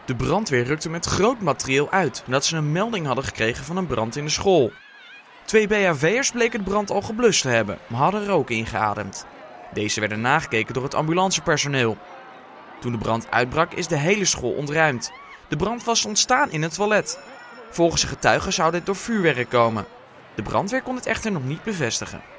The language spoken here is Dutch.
De brandweer rukte met groot materieel uit nadat ze een melding hadden gekregen van een brand in de school. 2 BHV'ers bleken de brand al geblust te hebben, maar hadden rook ingeademd. Deze werden nagekeken door het ambulancepersoneel. Toen de brand uitbrak is de hele school ontruimd. De brand was ontstaan in het toilet. Volgens de getuigen zou dit door vuurwerk komen. De brandweer kon het echter nog niet bevestigen.